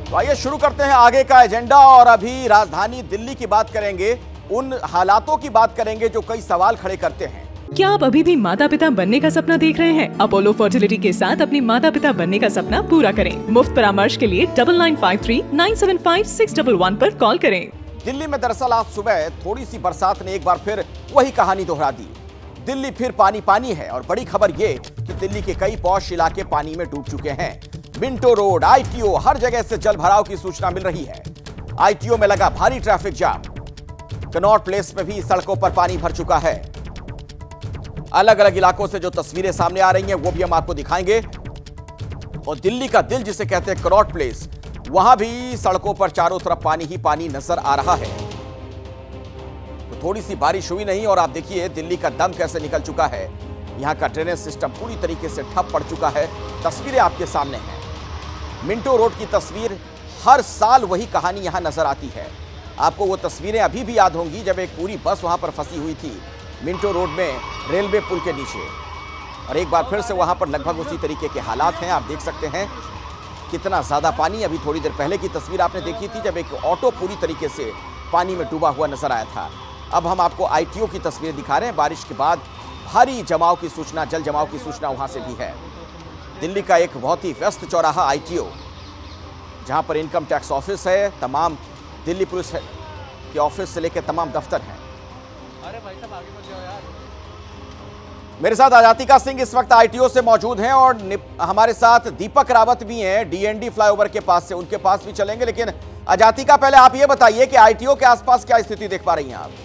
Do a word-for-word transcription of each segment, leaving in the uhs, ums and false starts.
तो आइए शुरू करते हैं आगे का एजेंडा और अभी राजधानी दिल्ली की बात करेंगे, उन हालातों की बात करेंगे जो कई सवाल खड़े करते हैं। क्या आप अभी भी माता पिता बनने का सपना देख रहे हैं? अपोलो फर्टिलिटी के साथ अपनी माता पिता बनने का सपना पूरा करें। मुफ्त परामर्श के लिए double nine five three nine seven five six double one पर कॉल करें। दिल्ली में दरअसल आज सुबह थोड़ी सी बरसात ने एक बार फिर वही कहानी दोहरा दी। दिल्ली फिर पानी पानी है और बड़ी खबर ये कि दिल्ली के कई पॉश इलाके पानी में डूब चुके हैं। मिंटो रोड, आईटीओ, हर जगह से जल भराव की सूचना मिल रही है। आईटीओ में लगा भारी ट्रैफिक जाम। कनॉट प्लेस में भी सड़कों पर पानी भर चुका है। अलग अलग इलाकों से जो तस्वीरें सामने आ रही हैं वो भी हम आपको दिखाएंगे। और दिल्ली का दिल जिसे कहते हैं कनॉट प्लेस, वहां भी सड़कों पर चारों तरफ पानी ही पानी नजर आ रहा है। तो थोड़ी सी बारिश हुई नहीं और आप देखिए दिल्ली का दम कैसे निकल चुका है। यहां का ड्रेनेज सिस्टम पूरी तरीके से ठप पड़ चुका है। तस्वीरें आपके सामने हैं। मिंटो रोड की तस्वीर, हर साल वही कहानी यहां नजर आती है। आपको वो तस्वीरें अभी भी याद होंगी जब एक पूरी बस वहां पर फंसी हुई थी मिंटो रोड में रेलवे पुल के नीचे। और एक बार फिर से वहां पर लगभग उसी तरीके के हालात हैं। आप देख सकते हैं कितना ज्यादा पानी। अभी थोड़ी देर पहले की तस्वीर आपने देखी थी जब एक ऑटो पूरी तरीके से पानी में डूबा हुआ नजर आया था। अब हम आपको आईटीओ की तस्वीर दिखा रहे हैं। बारिश के बाद भारी जमाव की सूचना, जल जमाव की सूचना वहां से भी है। दिल्ली का एक बहुत ही व्यस्त चौराहा आईटीओ, जहां पर इनकम टैक्स ऑफिस है, तमाम दिल्ली पुलिस के ऑफिस से लेकर तमाम दफ्तर हैं। अरे भाई साहब आगे मत जाओ यार। मेरे साथ आजातिका सिंह इस वक्त आईटीओ से मौजूद हैं और हमारे साथ दीपक रावत भी हैं डीएनडी फ्लाईओवर के पास से, उनके पास भी चलेंगे। लेकिन आजातिका, पहले आप ये बताइए कि आईटीओ के आसपास क्या स्थिति देख पा रही हैं आप?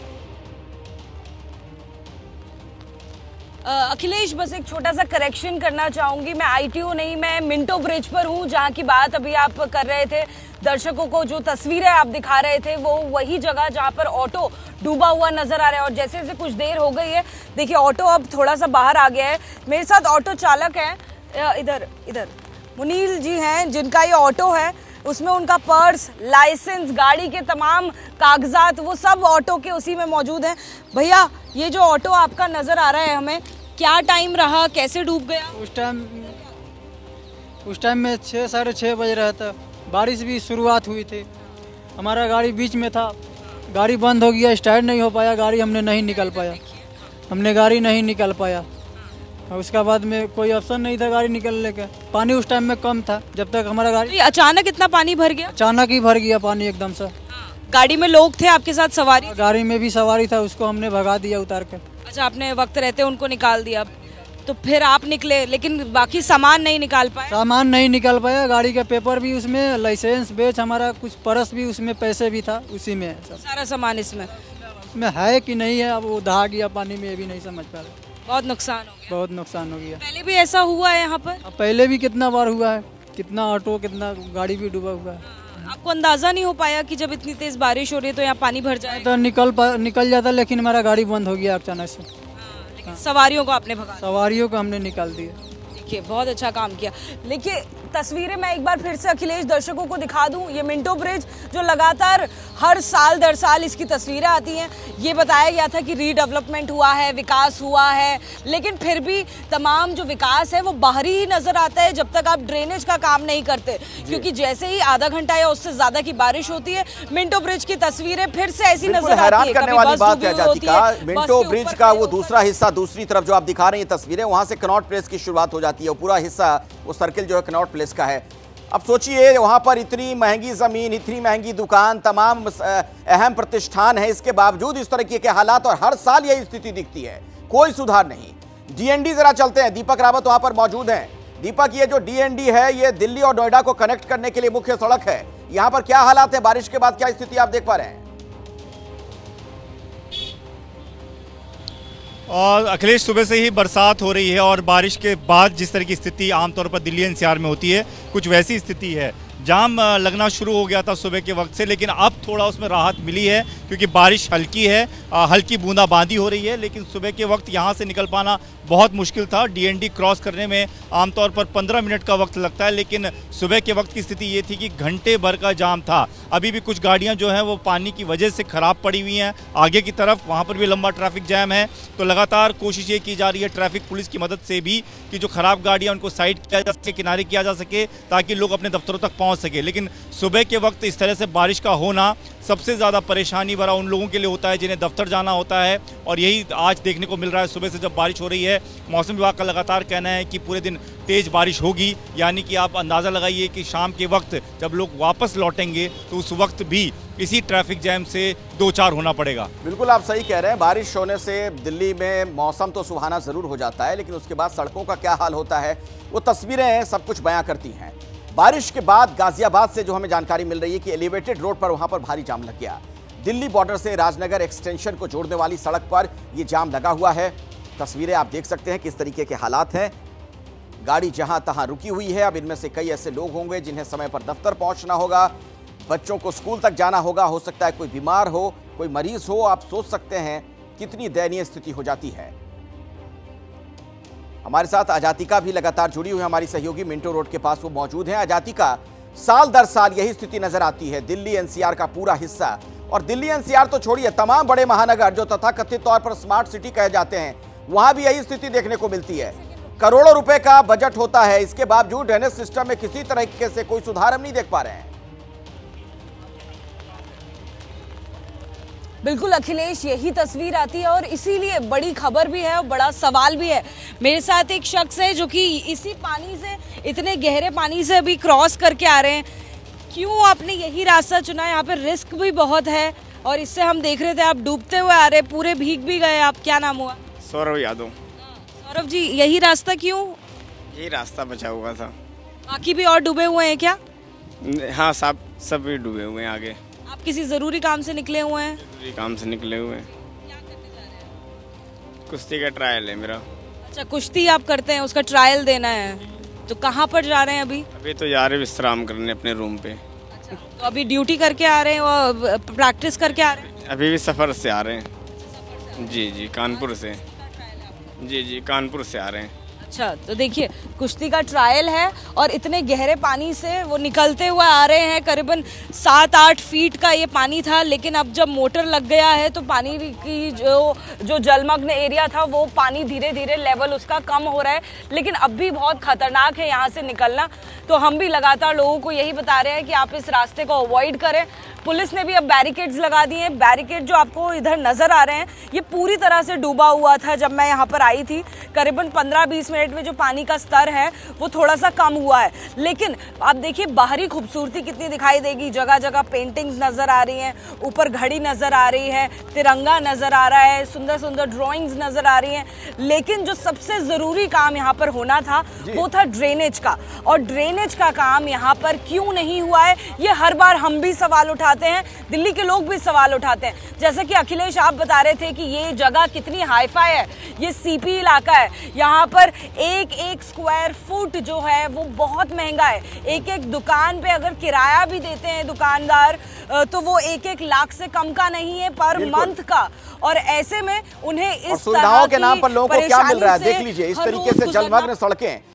अखिलेश, बस एक छोटा सा करेक्शन करना चाहूंगी। मैं आईटीओ नहीं, मैं मिंटो ब्रिज पर हूं, जहां की बात अभी आप कर रहे थे। दर्शकों को जो तस्वीरें आप दिखा रहे थे वो वही जगह जहां पर ऑटो डूबा हुआ नजर आ रहा है। और जैसे जैसे कुछ देर हो गई है, देखिए ऑटो अब थोड़ा सा बाहर आ गया है। मेरे साथ ऑटो चालक है, इधर इधर मुनील जी हैं, जिनका ये ऑटो है। उसमें उनका पर्स, लाइसेंस, गाड़ी के तमाम कागजात, वो सब ऑटो के उसी में मौजूद हैं। भैया, ये जो ऑटो आपका नजर आ रहा है हमें, क्या टाइम रहा, कैसे डूब गया? उस टाइम उस टाइम में छः साढ़े छः बज रहा था। बारिश भी शुरुआत हुई थी। हमारा गाड़ी बीच में था, गाड़ी बंद हो गया, स्टार्ट नहीं हो पाया, गाड़ी हमने नहीं निकल पाया हमने गाड़ी नहीं निकल पाया और उसके बाद में कोई ऑप्शन नहीं था गाड़ी निकलने का। पानी उस टाइम में कम था जब तक हमारा गाड़ी। अचानक इतना पानी भर गया? अचानक ही भर गया पानी एकदम से। गाड़ी में लोग थे आपके साथ, सवारी? गाड़ी में भी सवारी था, उसको हमने भगा दिया उतार कर। अच्छा, आपने वक्त रहते उनको निकाल दिया। तो फिर आप निकले, लेकिन बाकी सामान नहीं निकाल पाए? सामान नहीं निकाल पाया। गाड़ी का पेपर भी उसमें, लाइसेंस, बेच, हमारा कुछ पर्स भी उसमें, पैसे भी था उसी में। सारा सामान इसमें उसमें है कि नहीं है, अब वो दहा गया पानी में, ये भी नहीं समझ पा रहे। बहुत नुकसान हो गया। बहुत नुकसान हो गया। पहले भी ऐसा हुआ है यहाँ पर? पहले भी कितना बार हुआ है, कितना ऑटो, कितना गाड़ी भी डूबा हुआ है। आपको अंदाजा नहीं हो पाया कि जब इतनी तेज बारिश हो रही है तो यहाँ पानी भर जाए? तो निकल निकल जाता, लेकिन हमारा गाड़ी बंद हो गया अचानक से। लेकिन सवारियों को आपने भगा? सवारियों को हमने निकाल दिया। देखिए, बहुत अच्छा काम किया। देखिए तस्वीरें मैं एक बार फिर से अखिलेश दर्शकों को दिखा दूं। ये मिंटो ब्रिज जो लगातार हर साल दर साल इसकी तस्वीरें आती हैं। ये बताया गया था कि रीडेवलपमेंट हुआ है, विकास हुआ है, लेकिन फिर भी तमाम जो विकास है वो बाहरी ही नजर आता है जब तक आप ड्रेनेज का काम नहीं करते। क्योंकि जैसे ही आधा घंटा या उससे ज्यादा की बारिश होती है, मिंटो ब्रिज की तस्वीरें फिर से ऐसी नजर आती है। करने वाली बात है जातिका, मिंटो ब्रिज का वो दूसरा हिस्सा, दूसरी तरफ जो आप दिखा रहे हैं तस्वीरें, वहां से कनॉट प्लेस की शुरुआत हो जाती है। पूरा हिस्सा, वो सर्किल जो है कनॉट प्लेस का है। अब सोचिए वहां पर इतनी महंगी जमीन, इतनी महंगी दुकान, तमाम अहम प्रतिष्ठान है, इसके बावजूद इस तरीके के हालात और हर साल यही स्थिति दिखती है, कोई सुधार नहीं। डीएनडी जरा चलते हैं, दीपक रावत वहां पर मौजूद हैं। दीपक, ये जो डीएनडी है ये दिल्ली और नोएडा को कनेक्ट करने के लिए मुख्य सड़क है, यहां पर क्या हालात है? बारिश के बाद क्या स्थिति आप देख पा रहे हैं? और अखिलेश, सुबह से ही बरसात हो रही है और बारिश के बाद जिस तरह की स्थिति आमतौर पर दिल्ली एनसीआर में होती है, कुछ वैसी स्थिति है। जाम लगना शुरू हो गया था सुबह के वक्त से, लेकिन अब थोड़ा उसमें राहत मिली है क्योंकि बारिश हल्की है, आ, हल्की बूंदाबांदी हो रही है, लेकिन सुबह के वक्त यहाँ से निकल पाना बहुत मुश्किल था। डीएनडी क्रॉस करने में आमतौर पर पंद्रह मिनट का वक्त लगता है, लेकिन सुबह के वक्त की स्थिति ये थी कि घंटे भर का जाम था। अभी भी कुछ गाड़ियाँ जो हैं वो पानी की वजह से ख़राब पड़ी हुई हैं आगे की तरफ, वहाँ पर भी लंबा ट्रैफिक जैम है। तो लगातार कोशिश ये की जा रही है ट्रैफिक पुलिस की मदद से भी कि जो ख़राब गाड़ियाँ उनको साइड किया जा सके, किनारे किया जा सके, ताकि लोग अपने दफ्तरों तक पहुँच सके। लेकिन सुबह के वक्त इस तरह से बारिश का होना सबसे ज़्यादा परेशानी भरा उन लोगों के लिए होता है जिन्हें दफ्तर जाना होता है, और यही आज देखने को मिल रहा है। सुबह से जब बारिश हो रही है, मौसम विभाग का लगातार कहना है कि पूरे दिन तेज़ बारिश होगी, यानी कि आप अंदाज़ा लगाइए कि शाम के वक्त जब लोग वापस लौटेंगे तो उस वक्त भी इसी ट्रैफिक जैम से दो चार होना पड़ेगा। बिल्कुल आप सही कह रहे हैं। बारिश होने से दिल्ली में मौसम तो सुहाना ज़रूर हो जाता है, लेकिन उसके बाद सड़कों का क्या हाल होता है वो तस्वीरें सब कुछ बयां करती हैं। बारिश के बाद गाजियाबाद से जो हमें जानकारी मिल रही है कि एलिवेटेड रोड पर वहां पर भारी जाम लग गया। दिल्ली बॉर्डर से राजनगर एक्सटेंशन को जोड़ने वाली सड़क पर यह जाम लगा हुआ है। तस्वीरें आप देख सकते हैं किस तरीके के हालात हैं। गाड़ी जहां तहां रुकी हुई है। अब इनमें से कई ऐसे लोग होंगे जिन्हें समय पर दफ्तर पहुंचना होगा, बच्चों को स्कूल तक जाना होगा, हो सकता है कोई बीमार हो, कोई मरीज हो। आप सोच सकते हैं कितनी दयनीय स्थिति हो जाती है। हमारे साथ अजातिका भी लगातार जुड़ी हुई है, हमारी सहयोगी मिंटो रोड के पास वो मौजूद हैं। अजातिका, साल दर साल यही स्थिति नजर आती है। दिल्ली एनसीआर का पूरा हिस्सा, और दिल्ली एनसीआर तो छोड़िए, तमाम बड़े महानगर जो तथाकथित तौर पर स्मार्ट सिटी कहे जाते हैं, वहां भी यही स्थिति देखने को मिलती है। करोड़ों रुपए का बजट होता है, इसके बावजूद ड्रेनेज सिस्टम में किसी तरीके से कोई सुधार हम नहीं देख पा रहे हैं। बिल्कुल अखिलेश, यही तस्वीर आती है और इसीलिए बड़ी खबर भी है और बड़ा सवाल भी है। मेरे साथ एक शख्स है जो कि इसी पानी से, इतने गहरे पानी से अभी क्रॉस करके आ रहे हैं। क्यों आपने यही रास्ता चुना? यहाँ पे रिस्क भी बहुत है और इससे हम देख रहे थे आप डूबते हुए आ रहे, पूरे भीग भी गए आप। क्या नाम हुआ? सौरभ यादव। सौरभ जी, यही रास्ता क्यों? यही रास्ता बचा हुआ था। बाकी भी और डूबे हुए हैं क्या? हाँ, सब सब भी डूबे हुए हैं। आगे आप किसी जरूरी काम से निकले हुए हैं? जरूरी काम से निकले हुए हैं। क्या करने जा रहे हैं? कुश्ती का ट्रायल है मेरा। अच्छा, कुश्ती आप करते हैं, उसका ट्रायल देना है, तो कहाँ पर जा रहे हैं अभी? अभी तो जा रहे विश्राम करने अपने रूम पे। अच्छा, तो अभी ड्यूटी करके आ रहे हैं और प्रैक्टिस करके आ रहे हैं? अभी भी सफर से आ रहे हैं। जी जी कानपुर से। जी जी कानपुर से आ रहे हैं। अच्छा, तो देखिए कुश्ती का ट्रायल है और इतने गहरे पानी से वो निकलते हुए आ रहे हैं। करीबन सात आठ फीट का ये पानी था, लेकिन अब जब मोटर लग गया है तो पानी की जो जो जलमग्न एरिया था वो पानी धीरे धीरे लेवल उसका कम हो रहा है, लेकिन अब भी बहुत खतरनाक है यहाँ से निकलना। तो हम भी लगातार लोगों को यही बता रहे हैं कि आप इस रास्ते को अवॉइड करें। पुलिस ने भी अब बैरिकेड्स लगा दिए हैं। बैरिकेड जो आपको इधर नजर आ रहे हैं ये पूरी तरह से डूबा हुआ था जब मैं यहाँ पर आई थी। करीबन पंद्रह बीस मिनट में जो पानी का स्तर है वो थोड़ा सा कम हुआ है, लेकिन आप देखिए बाहरी खूबसूरती कितनी दिखाई देगी। जगह जगह पेंटिंग्स नजर आ रही हैं, ऊपर घड़ी नजर आ रही है, तिरंगा नजर आ रहा है, सुंदर सुंदर ड्राइंग्स नजर आ रही हैं। लेकिन जो सबसे जरूरी काम यहाँ पर होना था वो था ड्रेनेज का, और ड्रेनेज का काम यहाँ पर क्यों नहीं हुआ है ये हर बार हम भी सवाल उठाते हैं, दिल्ली के लोग भी सवाल उठाते हैं। जैसे कि अखिलेश आप बता रहे थे कि ये जगह कितनी हाईफाई है, ये सीपी इलाका है, यहाँ पर एक एक स्क्वायर फुट जो है वो बहुत महंगा है। एक एक दुकान पे अगर किराया भी देते हैं दुकानदार तो वो एक एक लाख से कम का नहीं है पर मंथ का, और ऐसे में उन्हें इस सुविधाओं के नाम पर लोगों को क्या मिल रहा है देख लीजिए। इस तरीके से जलमग्न सड़कें